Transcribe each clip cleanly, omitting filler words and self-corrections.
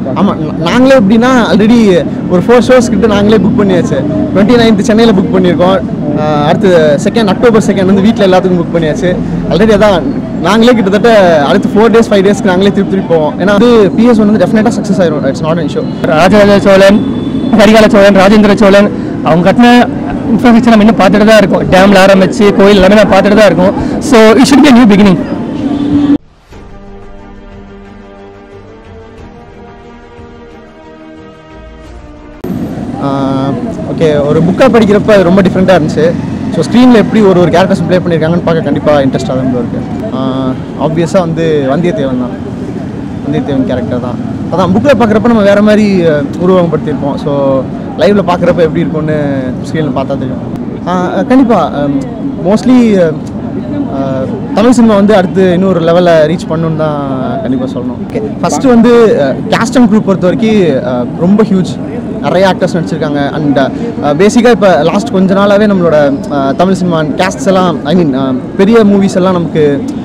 ஆமாம், நாங்களே எப்படின்னா ஆல்ரெடி ஒரு 4 ஷோஸ் கிட்ட நாங்களே புக் பண்ணியாச்சு. 29th சென்னையில் புக் பண்ணியிருக்கோம். அடுத்து அக்டோபர் 2 வந்து வீட்டில் எல்லாத்துக்கும் புக் பண்ணியாச்சு. ஆல்ரெடி அதான் நாங்களே கிட்டத்தட்ட அடுத்து 4 days 5 daysக்கு நாங்களே திருப்பி போவோம். ஏன்னா வந்து PS-1 வந்து டெஃபினட்டாக சக்ஸஸ் ஆயிரும். It's not an issue. Rajaraja Cholan, Karikala Cholan, Rajendra Cholan அவங்க கட்டின இன்ஃப்ராஸ்ட்ரக்சர் நம்ம இன்னும் பார்த்துட்டு தான் இருக்கும். டேமில் ஆரம்பிச்சு கோயில் எல்லாமே நான் பார்த்துட்டு தான் இருக்கும். So it should be new beginning. Okay, ஒரு புக்காக படிக்கிறப்ப அது ரொம்ப டிஃப்ரெண்ட்டாக இருந்துச்சு. ஸோ ஸ்க்ரீனில் எப்படி ஒரு கேரக்டர்ஸ் ப்ளே பண்ணியிருக்காங்கன்னு பார்க்க கண்டிப்பாக இன்ட்ரெஸ்ட்டாக தான் இருக்குது. ஆப்வியஸாக வந்து வந்தியத்தேவன் கேரக்டர் தான். அதான் புக்கில் பார்க்குறப்ப நம்ம வேறு மாதிரி உருவகப்படுத்தியிருப்போம். ஸோ லைவில் பார்க்குறப்ப எப்படி இருக்கும்னு ஸ்க்ரீனில் பார்த்தா தெரியும். கண்டிப்பாக மோஸ்ட்லி தமிழ் சினிமா வந்து அடுத்து இன்னொரு லெவலில் ரீச் பண்ணணுன்னு தான் கண்டிப்பாக சொல்லணும். ஓகே, ஃபஸ்ட்டு வந்து கேஸ்ட் அண்ட் குரூப் பொறுத்த வரைக்கும் ரொம்ப ஹியூஜ். நிறைய ஆக்டர்ஸ் நடிச்சிருக்காங்க. அண்ட் பேசிக்காக இப்போ லாஸ்ட் கொஞ்ச நாளாகவே நம்மளோட தமிழ் சினிமா கேஸ்ட்ஸ் எல்லாம் பெரிய மூவிஸ் எல்லாம் நமக்கு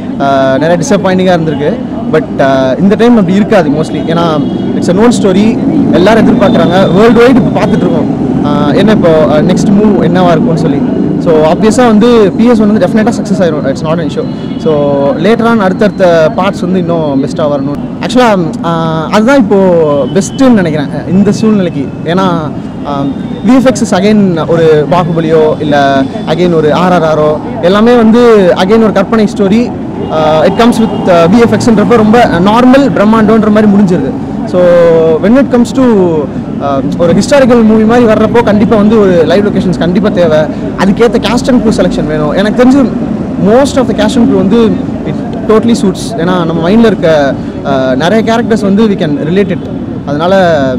நிறைய டிசப்பாயிண்டிங்காக இருந்திருக்கு. பட் இந்த டைம் அப்படி இருக்காது மோஸ்ட்லி. ஏன்னா இட்ஸ் அ நோன் ஸ்டோரி, எல்லோரும் எதிர்பார்க்குறாங்க. வேர்ல்டு வைடு இப்போ பார்த்துட்ருக்கோம் என்ன இப்போ நெக்ஸ்ட் மூவ் என்னவாக இருக்கும்னு சொல்லி. ஸோ ஆப்வியஸாக வந்து PS-1 வந்து டெஃபினட்டாக சக்ஸஸ் ஆயிரும். It's not an issue. So லேட்டரான அடுத்தடுத்த பார்ட்ஸ் வந்து இன்னும் பெஸ்ட்டாக வரணும். ஆக்சுவலாக அதுதான் இப்போது பெஸ்ட்டுன்னு நினைக்கிறேன் இந்த சூழ்நிலைக்கு. ஏன்னா விஎஃப்எக்ஸஸ் அகைன் ஒரு பாகுபலியோ இல்லை அகைன் ஒரு RRRஓ எல்லாமே வந்து அகைன் ஒரு கற்பனை ஸ்டோரி. இட் கம்ஸ் வித் விஎஃப்எக்ஸ்ன்றப்ப ரொம்ப நார்மல் பிரம்மாண்டோன்ற மாதிரி முடிஞ்சிருது. So when it comes to ஒரு ஹிஸ்டாரிக்கல் மூவி மாதிரி வர்றப்போ கண்டிப்பாக வந்து ஒரு லைவ் லொக்கேஷன்ஸ் கண்டிப்பாக தேவை. அதுக்கேற்ற கேஸ்ட் அண்ட் க்ரூ செலெக்ஷன் வேணும். எனக்கு தெரிஞ்சு most of the cast and crew வந்து இட் டோட்லி சூட்ஸ். ஏன்னா நம்ம மைண்டில் இருக்க நிறைய கேரக்டர்ஸ் வந்து வி கேன் ரிலேட் இட். அதனால்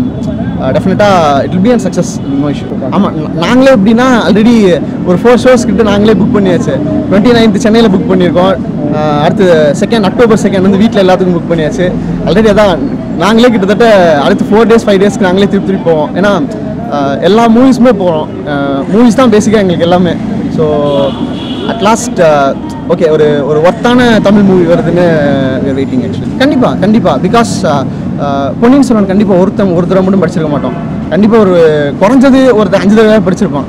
டெஃபினட்டாக it will be an success, no issue. ஆமாம், நாங்களே எப்படின்னா ஆல்ரெடி ஒரு 4 ஷோஸ் கிட்ட நாங்களே புக் பண்ணியாச்சு. 29th சென்னையில் புக் பண்ணியிருக்கோம். அடுத்து அக்டோபர் 2 வந்து வீட்டில் எல்லாத்துக்கும் புக் பண்ணியாச்சு. ஆல்ரெடி அதான் நாங்களே கிட்டத்தட்ட அடுத்து 4 days 5 daysக்கு நாங்களே திருப்பி போவோம். ஏன்னா எல்லா மூவிஸுமே போகிறோம். மூவிஸ் தான் பேசிக்காக எங்களுக்கு எல்லாமே. ஸோ அட் லாஸ்ட் ஓகே ஒரு ஒர்த்தான தமிழ் மூவி வருதுன்னு வெயிட்டிங் ஆக்சுவலி. கண்டிப்பாக பிகாஸ் பொன்னியின் செல்வன் கண்டிப்பாக ஒரு தடவை மட்டும் படிச்சிருக்க மாட்டோம். கண்டிப்பாக ஒரு குறைஞ்சது ஒரு 5 தடவை படிச்சிருப்போம்.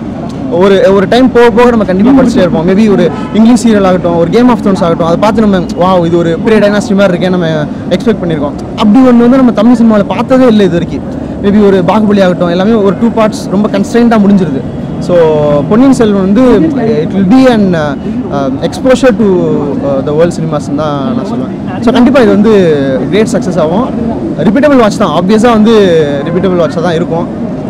ஒரு டைம் போக நம்ம கண்டிப்பாக படிச்சுட்டே இருப்போம். மேபி ஒரு இங்கிலீஷ் சீரியல் ஆகட்டும், ஒரு கேம் ஆஃப் த்ரோன்ஸ் ஆகட்டும், அதை பார்த்து நம்ம வாவ் இது ஒரு பெரிய டைனாஸ்டி மாதிரி இருக்கேன் நம்ம எக்ஸ்பெக்ட் பண்ணியிருக்கோம். அப்படி ஒன்று வந்து நம்ம தமிழ் சினிமாவில் பார்த்ததே இல்லை இது வரைக்கும். மேபி ஒரு பாகுபலி ஆகட்டும் எல்லாமே ஒரு 2 parts ரொம்ப கன்ஸ்ட்ரெயின்டாக முடிஞ்சிருது. ஸோ பொன்னியின் செல்வன் வந்து it will be an exposure to the world சினிமாஸ்ன்னு தான் நான் சொல்லுவேன். ஸோ கண்டிப்பாக இது வந்து கிரேட் சக்ஸஸ் ஆகும். ரிப்பீட்டபிள் வாட்ச் தான், ஆப்வியஸாக வந்து ரிப்பீட்டபிள் வாட்சாக தான் இருக்கும்.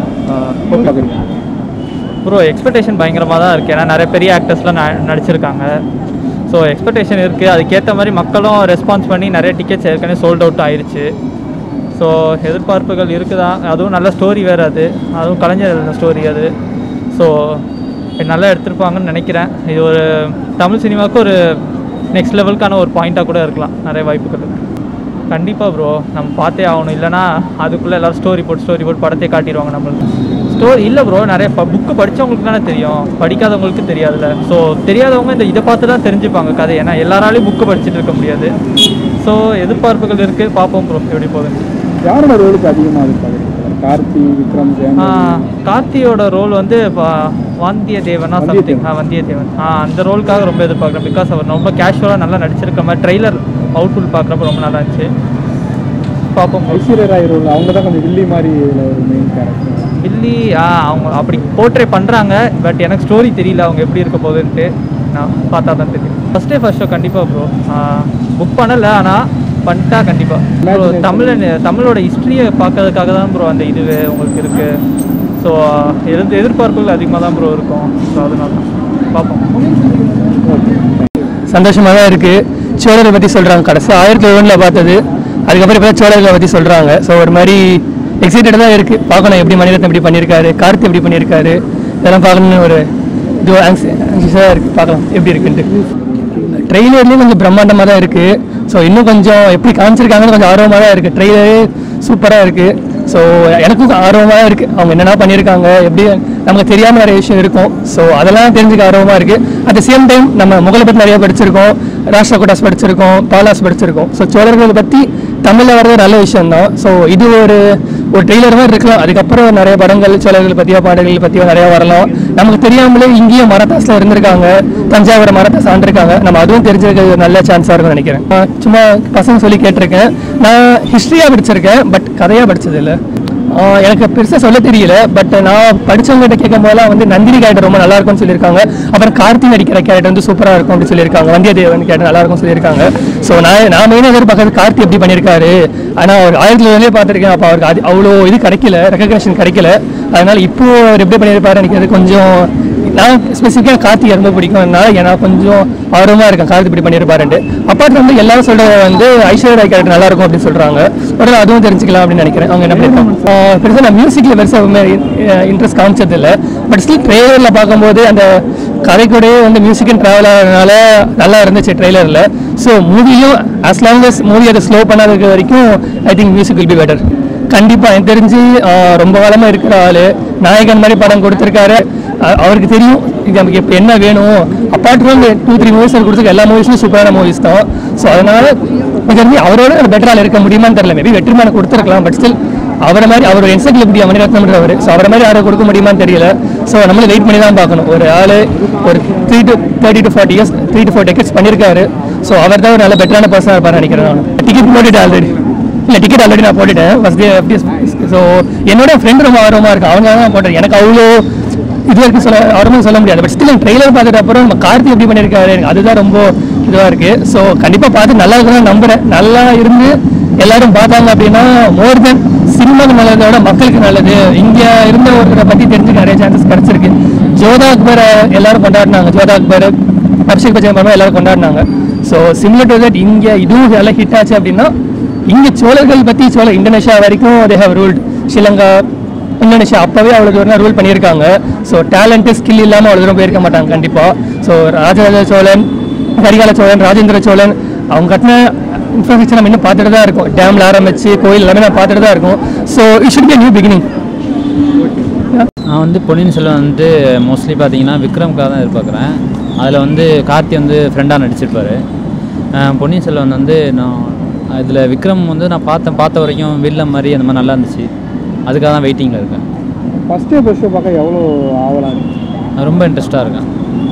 ப்ரோ எக்ஸ்பெக்டேஷன் பயங்கரமாக தான் இருக்குது. ஏன்னா நிறைய பெரிய ஆக்டர்ஸ்லாம் நடிச்சிருக்காங்க. ஸோ எக்ஸ்பெக்டேஷன் இருக்குது. அதுக்கேற்ற மாதிரி மக்களும் ரெஸ்பான்ஸ் பண்ணி நிறைய டிக்கெட்ஸ் ஏற்கனவே சோல்ட் அவுட் ஆயிடுச்சு. ஸோ எதிர்பார்ப்புகள் இருக்குதான். அதுவும் நல்ல ஸ்டோரி வேறு, அதுவும் கலைஞர் எழுதின ஸ்டோரி அது. ஸோ நல்லா எடுத்திருப்பாங்கன்னு நினைக்கிறேன். இது ஒரு தமிழ் சினிமாவுக்கு ஒரு நெக்ஸ்ட் லெவலுக்கான ஒரு பாயிண்ட்டாக கூட இருக்கலாம். நிறைய வாய்ப்புகள் இருக்குது. கண்டிப்பாக ப்ரோ நம்ம பார்த்தே ஆகணும். இல்லைனா அதுக்குள்ளே எல்லோரும் ஸ்டோரி போட்டு படத்தை காட்டிடுவாங்க நம்மளுக்கு. ஸ்டோரி இல்லை ப்ரோ, நிறைய புக்கு படித்தவங்களுக்கு தானே தெரியும், படிக்காதவங்களுக்கு தெரியாதுல்ல. ஸோ தெரியாதவங்க இதை பார்த்து தான் தெரிஞ்சுப்பாங்க கதை. ஏன்னா எல்லாராலையும் புக்கு படிச்சுட்டு இருக்க முடியாது. ஸோ எதிர்பார்ப்புகள் இருக்குது, பார்ப்போம் ப்ரோ எப்படி போகுது. யாரோட ரோலுக்கு அதிகமாக இருக்காது? கார்த்தி, விக்ரம், கார்த்தியோட ரோல் வந்து வந்தியத்தேவனா சம்திங். வந்தியத்தேவன் அந்த ரோலுக்காக ரொம்ப எதிர்பார்க்குறேன். பிகாஸ் அவர் ரொம்ப கேஷுவலாக நல்லா நடிச்சிருக்க மாதிரி ட்ரெய்லர் அவுட்புட் பார்க்குறப்ப ரொம்ப நல்லா இருந்துச்சு. பார்ப்போம். ஐஸ்வர்யா ராய் ரோல் அவங்க தான் கொஞ்சம் வில்லி மாதிரி ஒரு மெயின் கேரக்டர். வில்லி அவங்க அப்படி போர்ட்ரே பண்ணுறாங்க. பட் எனக்கு ஸ்டோரி தெரியல அவங்க எப்படி இருக்க போகுதுன்ட்டு. நான் பார்த்தா தான் தெரியும். ஃபஸ்ட் ஷோ கண்டிப்பாக ப்ரோ புக் பண்ணலை, ஆனால் பண்ணிட்டா கண்டிப்பாக ப்ரோ. தமிழோட ஹிஸ்ட்ரியை பார்க்கறதுக்காக தான் ப்ரோ அந்த இதுவே உங்களுக்கு இருக்குது. ஸோ எதிர்பார்ப்புகள் அதிகமாக தான் ப்ரோ இருக்கும். ஸோ அதனால தான் பார்ப்போம். சந்தோஷமாக தான் இருக்குது. சோழரை பற்றி சொல்கிறாங்க. கடைசி 1901 பார்த்தது. அதுக்கப்புறம் இப்போ சோழர்களை பற்றி சொல்கிறாங்க. ஸோ ஒரு மாதிரி எக்ஸைட்டடாக தான் இருக்குது. பார்க்கணும் எப்படி மணிரத்னம் எப்படி பண்ணியிருக்காரு, கார்த்தி எப்படி பண்ணியிருக்காரு, இதெல்லாம் பார்க்கணுன்னு ஒரு இது ஆங்ஷியஸாக இருக்குது. பார்க்கலாம் எப்படி இருக்குன்ட்டு. ட்ரெய்லர்லேயும் கொஞ்சம் பிரம்மாண்டமாக தான் இருக்குது. ஸோ இன்னும் கொஞ்சம் எப்படி காமிச்சிருக்காங்கன்னு கொஞ்சம் ஆர்வமாக தான் இருக்குது. ட்ரெய்லரே சூப்பராக இருக்குது. ஸோ எனக்கும் ஆர்வமாக தான் இருக்குது. அவங்க என்னென்ன பண்ணியிருக்காங்க, எப்படி நமக்கு தெரியாமல் நிறைய விஷயம் இருக்கும். ஸோ அதெல்லாம் தெரிஞ்சுக்க ஆர்வமாக இருக்குது. அட் த சேம் டைம் நம்ம முகலை பற்றி நிறையா படிச்சிருக்கோம், ராஷ்டிரகூடாஸ் படிச்சிருக்கோம், பாலாஸ் படிச்சிருக்கோம். ஸோ சோழர்களை பற்றி தமிழில் வர்றது நல்ல விஷயம் தான். ஸோ இது ஒரு ட்ரெய்லர் மாதிரி இருக்கலாம். அதுக்கப்புறம் நிறைய படங்கள் சோழர்கள் பற்றியோ பாடல்கள் பற்றியோ நிறையா வரலாம். நமக்கு தெரியாமலே இங்கேயும் மராத்தாஸில் இருந்திருக்காங்க, தஞ்சாவூர் மராத்தாஸ் ஆண்டிருக்காங்க. நம்ம அதுவும் தெரிஞ்சிருக்கிறது நல்ல சான்ஸாக இருக்கும்னு நினைக்கிறேன். சும்மா பசங்க சொல்லி கேட்டிருக்கேன். நான் ஹிஸ்ட்ரியாக படிச்சிருக்கேன், பட் கதையாக படித்தது இல்லை. எனக்கு பெருசாக சொல்ல தெரியல. பட் நான் படித்தவங்ககிட்ட கேட்கும் போதெல்லாம் வந்து நந்தினி கேரக்டர் ரொம்ப நல்லா இருக்கும்னு சொல்லியிருக்காங்க. அப்புறம் கார்த்தி நடிக்கிற கேரக்டர் வந்து சூப்பராக இருக்கும் அப்படின்னு சொல்லியிருக்காங்க. வந்தியத்தேவன் கேரக்டர் நல்லா இருக்கும்னு சொல்லியிருக்காங்க. ஸோ நான் மெயினாக எதிர்பார்க்கறது கார்த்தி எப்படி பண்ணியிருக்காரு. ஆனால் அவர் 1000 பார்த்துருக்கேன். அப்போ அவருக்கு அவ்வளோ இது கிடைக்கல, ரெகக்னேஷன் கிடைக்கல. அதனால இப்போ அவர் எப்படி பண்ணியிருப்பாரு எனக்கு அது கொஞ்சம், நான் ஸ்பெசிஃபிக்காக கார்த்திகை ரொம்ப பிடிக்கும்னால நான் கொஞ்சம் ஆர்வமாக இருக்கேன் கார்த்தி இப்படி பண்ணியிருப்பாருன்ட்டு. அப்பார்ட் வந்து எல்லாரும் சொல்கிறது வந்து ஐஸ்வர்யா ராய் கேரக்டர் நல்லா இருக்கும் அப்படின்னு சொல்கிறாங்க. உடனே அதுவும் தெரிஞ்சுக்கலாம் அப்படின்னு நினைக்கிறேன். அவங்க என்ன பண்ணியிருப்பாங்க. பெருசாக நான் மியூசிக்கில் பெருசாக இன்ட்ரெஸ்ட் காமிச்சது இல்லை. பட் ஸ்டில் ட்ரெய்லரில் பார்க்கும்போது அந்த கதைக்கூடயே வந்து மியூசிக் அண்ட் ட்ராவல் ஆகிறதுனால நல்லா இருந்துச்சு ட்ரெய்லரில். ஸோ மூவியும் ஆஸ் லாங் அஸ் மூவி அதை ஸ்லோ பண்ணாத வரைக்கும் I think music will be better. கண்டிப்பாக எனக்கு தெரிஞ்சு ரொம்ப காலமாக இருக்கிற ஆள் நாயகன் மாதிரி படம் கொடுத்துருக்காரு. அவருக்கு தெரியும் இது நமக்கு இப்போ என்ன வேணும். அப்பார்ட் ஃப்ரம் 2-3 மூவிஸ் கொடுத்துருக்க எல்லா மூவிஸும் சூப்பரான மூவிஸ் தான். ஸோ அதனால் எனக்கு அவரோட பெட்டரால் இருக்க முடியுமான்னு தெரியல. மேபி வெற்றிமான கொடுத்துருக்கலாம். பட் ஸ்டில் அவரை மாதிரி அவர் என்சைக்ளோபீடியா மணிரத்னம்ன்றவர். ஸோ அவரை மாதிரி யாரை கொடுக்க முடியுமான்னு தெரியல. ஸோ நம்மளும் வெயிட் பண்ணி தான் பார்க்கணும். ஒரு ஆள் ஒரு 30 to 40 years 3 to 4 decades பண்ணியிருக்காரு. ஸோ அவர் தான் ஒரு நல்ல பெட்டரான பர்சனாக இருப்பார் நினைக்கிறேன். நான் டிக்கெட் போட்டுட்டேன் ஆல்ரெடி. இல்லை டிக்கெட் ஆல்ரெடி நான் போட்டுட்டேன் ஃபர்ஸ்ட் டே FDFS. ஸோ என்னோட ஃப்ரெண்டு ரொம்ப ஆர்வமாக இருக்கு. அவங்க தான் போட்டேன். எனக்கு அவ்வளோ இது வரைக்கும் ஆர்வமாக சொல்ல முடியாது. பட் ஸ்டில் ட்ரெய்லர் பார்த்துட்டு அப்புறம் நம்ம கார்த்தி எப்படி பண்ணியிருக்காரு எனக்கு அதுதான் ரொம்ப இதுவாக இருக்குது. ஸோ கண்டிப்பாக பார்த்து நல்லா இருக்குன்னு நம்புகிறேன். நல்லா இருந்து எல்லாரும் பார்த்தாங்க அப்படின்னா மோர் தென் சினிமாவுக்கு நல்லதை விட மக்களுக்கு நல்லது. இங்கே இருந்த ஒருத்தரை பற்றி தெரிஞ்சுக்க நிறைய சான்சஸ் கிடச்சிருக்கு. ஜோதா அக்பரை எல்லாரும் கொண்டாடினாங்க. ஜோதா அக்பர், அபிஷேக் பச்சன் பரமா எல்லாரும் கொண்டாடினாங்க. ஸோ சிமிலர் டு தட் இங்கே இதுவும் நல்லா ஹிட் ஆச்சு அப்படின்னா இங்கே சோழர்கள் பற்றி இந்தோனேஷியா வரைக்கும் they have ruled. Sri Lanka, Indonesia அப்போவே அவ்வளோ தூரம் ரூல் பண்ணியிருக்காங்க. ஸோ டேலண்ட்டு ஸ்கில் இல்லாமல் அவ்வளோ தூரம் போயிருக்க மாட்டாங்க கண்டிப்பாக. ஸோ ராஜராஜ சோழன், கரிகால சோழன், ராஜேந்திர சோழன் அவங்க கட்டின இன்ஃப்ராஸ்ட்ரக்சர் நம்ம இன்னும் பார்த்துட்டு தான் இருக்கும். டேமில் ஆரம்பிச்சு கோயில் எல்லாமே நான் பார்த்துட்டு தான் இருக்கும். So it should be new beginning. நான் வந்து பொன்னியின் செல்வன் வந்து மோஸ்ட்லி பார்த்தீங்கன்னா விக்ரம்காக தான் எதிர்பார்க்குறேன். அதில் வந்து கார்த்தி வந்து ஃப்ரெண்டாக நடிச்சிருப்பார். பொன்னியின் செல்வன் வந்து நான் இதில் விக்ரம் வந்து நான் பார்த்த வரைக்கும் வில்லம் மாதிரி அந்த மாதிரி நல்லா இருந்துச்சு. அதுக்காக தான் வெயிட்டிங்கில் இருக்கேன். ஃபஸ்ட்டு ஷோ பார்க்க எவ்வளோ ஆவலாக இருக்கு? நான் ரொம்ப இன்ட்ரெஸ்ட்டாக இருக்கேன்.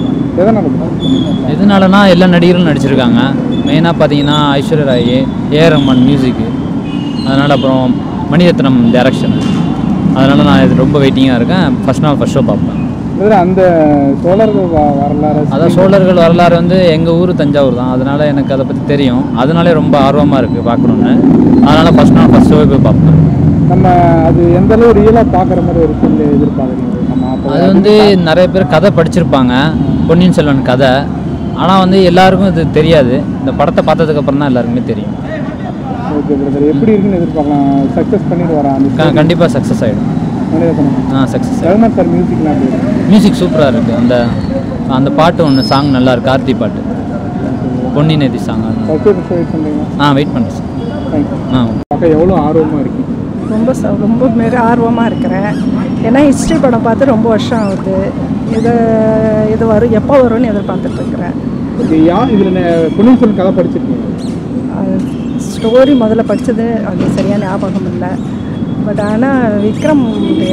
எதனாலனா எல்லா நடிகர்களும் நடிச்சிருக்காங்க. மெயினாக பார்த்தீங்கன்னா ஐஸ்வர்யா ராய், ஏஆர் ரஹ்மான் மியூசிக்கு, அதனால் அப்புறம் மணிரத்னம் டைரக்ஷன். அதனால் நான் இது ரொம்ப வெயிட்டிங்காக இருக்கேன். ஃபஸ்ட் நாள் ஃபஸ்ட் ஷோ பார்ப்பேன். அந்த சோழர்கள் வரலாறு, அதான் சோழர்கள் வரலாறு வந்து எங்கள் ஊர் தஞ்சாவூர் தான். அதனால் எனக்கு அதை பற்றி தெரியும். அதனாலே ரொம்ப ஆர்வமாக இருக்குது பார்க்கணுன்னு. அதனால் ஃபஸ்ட் நாள் ஃபஸ்ட் ஷோவே போய் பார்ப்பேன். நம்ம அது எந்த அளவு ரியலாக பார்க்குற மாதிரி ஒரு ஃபீல் எதிர்பார்க்குறீங்க? அது வந்து நிறைய பேர் கதை படிச்சிருப்பாங்க, பொன்னியின் செல்வன் கதை. ஆனால் வந்து எல்லாருக்கும் இது தெரியாது. இந்த படத்தை பார்த்ததுக்கப்புறம் தான் எல்லாருக்குமே தெரியும். ஓகே பிரதர், எப்படி இருக்குன்னு எதிர்பார்க்கலாம்? சக்ஸஸ் பண்ணிட்டு வரான் கண்டிப்பாக சக்ஸஸ் ஆகிடும். சக்ஸஸ் சார் மியூசிக்லாம் மியூசிக் சூப்பராக இருக்குது. அந்த பாட்டு ஒன்று சாங் நல்லா இருக்குது. கார்த்தி பாட்டு பொன்னி நதி சாங். வெயிட் பண்ணுறேன் சார். எவ்வளோ ஆர்வமாக இருக்கு? ரொம்ப மாரி ஆர்வமாக இருக்கிறேன். ஏன்னா ஹிஸ்ட்ரி படம் பார்த்து ரொம்ப வருஷம் ஆகுது. இது வரும் எப்போ வரும்னு எதிர்பார்த்துட்ருக்குறேன். இதில் பொன்னியின் செல்வன் கதை படிச்சிருக்கீங்க? ஸ்டோரி முதல்ல படித்தது அது சரியான ஞாபகம் இல்லை. பட் ஆனால் விக்ரம்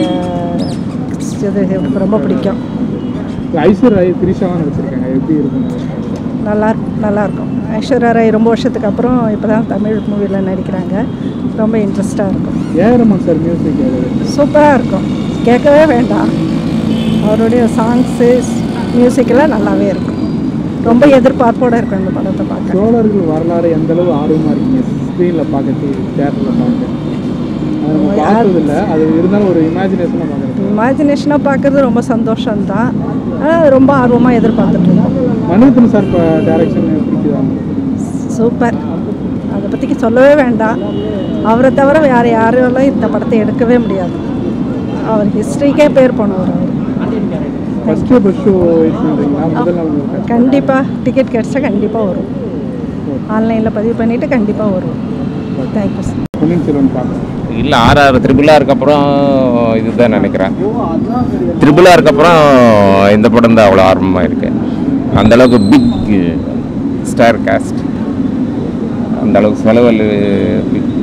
இது எனக்கு ரொம்ப பிடிக்கும். ஐஸ்வர்யா ராய், த்ரிஷாவாக நடிச்சிருக்காங்க. எப்படி இருக்குங்க? நல்லாயிருக்கும். ஐஸ்வர்யா ராய் ரொம்ப வருஷத்துக்கு அப்புறம் இப்போ தான் தமிழ் மூவியில் நடிக்கிறாங்க. ரொம்ப இன்ட்ரெஸ்டாக இருக்கும். ஏஆர் ரஹ்மான் சார் மியூசிக் சூப்பராக இருக்கும், கேட்கவே வேண்டாம். அவருடைய சாங்ஸு மியூசிக்கெல்லாம் நல்லாவே இருக்கும். ரொம்ப எதிர்பார்ப்போடு இருக்கும் இந்த படத்தை பார்க்க. சோழர்கள் வரலாறு எந்த அளவு ஆர்வமாக இருக்கீங்க? ஸ்க்ரீனில் பார்க்கறது, தேட்டரில் பார்க்க பார்த்ததில்லை. அது இருந்தாலும் ஒரு இமேஜினேஷனாக பார்க்குறது ரொம்ப சந்தோஷம்தான். ஆனால் ரொம்ப ஆர்வமாக எதிர்பார்த்துட்ருக்கோம். மணிரத்னம் சார் இப்போ டைரக்ஷன் பிடிக்குதாங்க? சூப்பர். அதை பற்றி சொல்லவே வேண்டாம். அவரை தவிர வேறு யாராலும் இந்த படத்தை எடுக்கவே முடியாது. அவர் ஹிஸ்ட்ரிக்கே பேர் போனவர் அவர். கண்டிப்பாக டிக்கெட் கிடச்சா கண்டிப்பாக வரும். ஆன்லைனில் பதிவு பண்ணிவிட்டு கண்டிப்பாக வரும். Thank you sir. பொன்னியின் செல்வன் பார்க்க இல்லை, RR த்ரிபிளாருக்கு அப்புறம் இதுதான் நினைக்கிறேன். த்ரிபிளாருக்கு அப்புறம் இந்த படம் தான் அவ்வளோ ஆர்வமாக இருக்குது. அந்தளவுக்கு பிக் ஸ்டார் காஸ்ட், அந்தளவுக்கு செலவு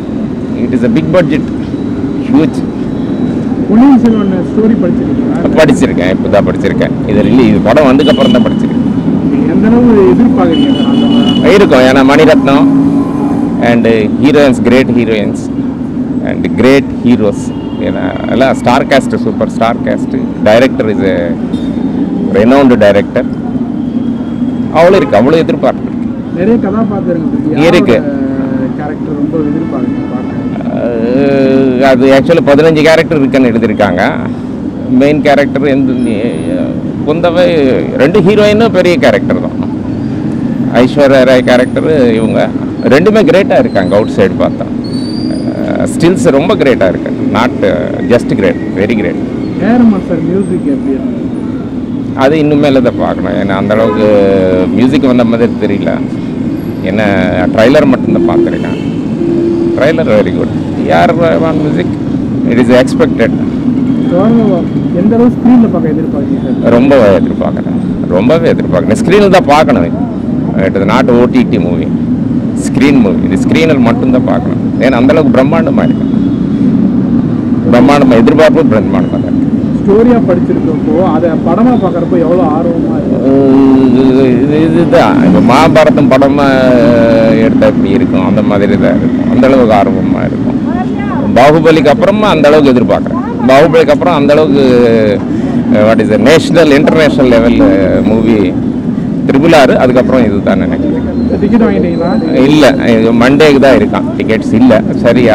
it is a big budget, huge. Ponniyin Selvan story படிச்சிருக்கீங்களா? படிச்சிருக்கேன், இப்போ தான் படிச்சிருக்கேன். இது படம் வந்ததுக்கப்புறம் தான் படிச்சிருக்கேன். எந்த அளவு எதிர்பார்க்குறீங்க சார்? இருக்கும், ஏன்னா Mani Ratnam and heroines, great heroines and great heroes, ஏன்னா எல்லாம் star cast, super star cast. Director is a renowned director. அவ்வளோ இருக்குது, அவ்வளோ எதிர்பார்ப்பு நிறைய கதாபாத்திரங்கள் இருக்கு. கேரக்டர் ரொம்ப எதிர்பார்க்குறீங்க பார்க்க? அது ஆக்சுவலாக 15 கேரக்டர் இருக்குன்னு எழுதியிருக்காங்க. மெயின் கேரக்டர் பொந்தவை 2 ஹீரோயினும் பெரிய கேரக்டர் தான். ஐஸ்வர்யா ராய் கேரக்டர் இவங்க ரெண்டுமே கிரேட்டாக இருக்காங்க. அவுட் சைடு பார்த்தா ஸ்டில்ஸ் ரொம்ப கிரேட்டாக இருக்கு. Not just great, very great. Sir music எப்படி? அது இன்னுமேல தான் பார்க்கணும், ஏன்னா அந்தளவுக்கு மியூசிக் வந்த மாதிரி தெரியல. என்ன ட்ரைலர் மட்டும்தான் பார்த்துருக்கேன். Trailer very good. யார் மியூசிக் இட் இஸ் எக்ஸ்பெக்டட். எந்த அளவு ஸ்க்ரீனில் பார்க்க எதிர்பார்க்குறீங்க? ரொம்பவே எதிர்பார்க்குறேன். ஸ்க்ரீனில் தான் பார்க்கணும். It is not OTT movie, screen movie. இது ஸ்க்ரீனில் மட்டும்தான் பார்க்கணும், ஏன்னா அந்தளவுக்கு பிரம்மாண்டமாக இருக்கு. எதிர்பார்ப்பு பிரம்மாண்டமாக தான் இருக்கு. ஸ்டோரியாக படிச்சிருக்கப்போ அதை படமாக பார்க்குறப்போ எவ்வளோ ஆர்வமாக இருக்கும்? இதுதான் இப்போ மகாபாரதம் படமாக எடுத்தால் இப்படி இருக்கும், அந்த மாதிரி தான் இருக்கும். அந்தளவுக்கு ஆர்வமாக இருக்கும். பாகுபலிக்கு அப்புறமா அந்தளவுக்கு எதிர்பார்க்குறேன். பாகுபலிக்கு அப்புறம் அந்தளவுக்கு what is national international level movie RRR. அதுக்கப்புறம் இது தான் நினைக்கிறேன். டிக்கெட் வாங்கிட்டீங்களா? இல்லை, மண்டேக்கு தான் இருக்கான். டிக்கெட்ஸ் இல்லை. சரியா